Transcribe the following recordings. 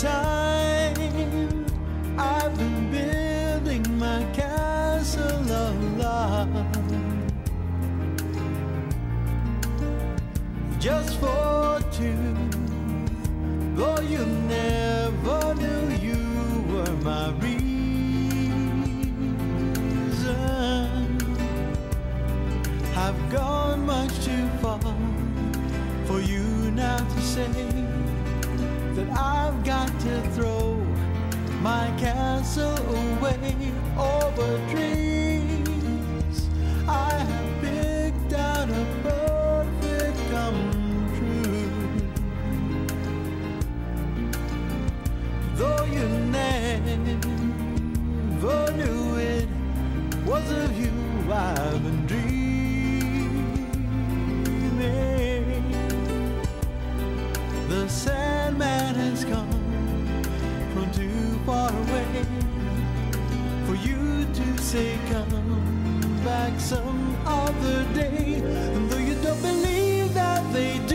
time I've been building my castle of love, just for two. Though you never knew you were my reason, I've gone much too far for you now to say that I've got to throw my castle away over dreams I have picked out a perfect come true. Though you never knew it was of you I've been dreaming. The Sandman has come from too far away for you to say come back some other day. And though you don't believe that they do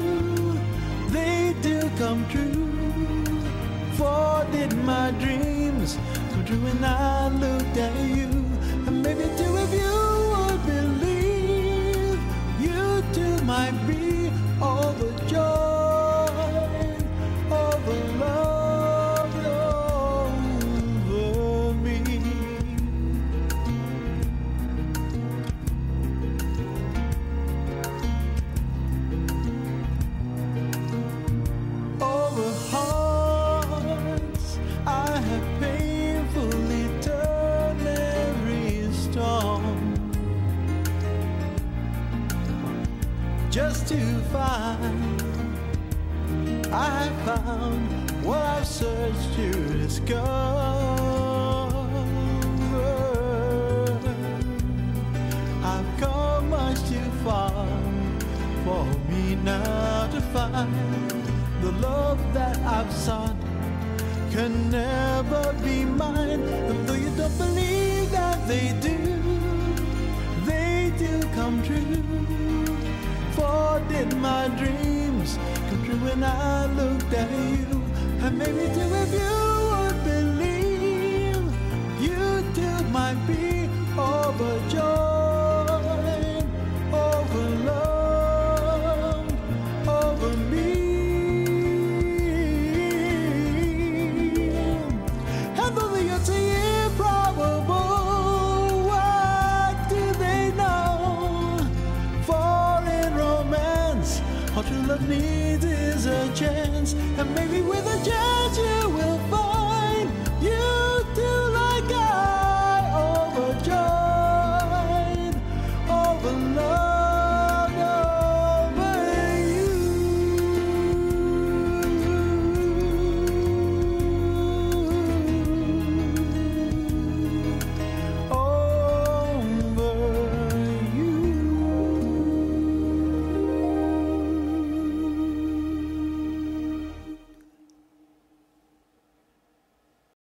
come true. For did my dreams come true when I looked at you? And maybe two of you would believe you two might be overjoyed, overloved over me. Over hearts I have painfully turned every storm, just to find I have found what I've searched to discover. I've come much too far for me now to find the love that I've sought can never be mine. And though you don't believe that they do come true. For did my dreams come true when I looked at you? And maybe two of you would believe you two might be overjoyed, overloved, over me. And though the odds are improbable, what do they know? For in romance, all true love needs is a chance, and maybe with a chance you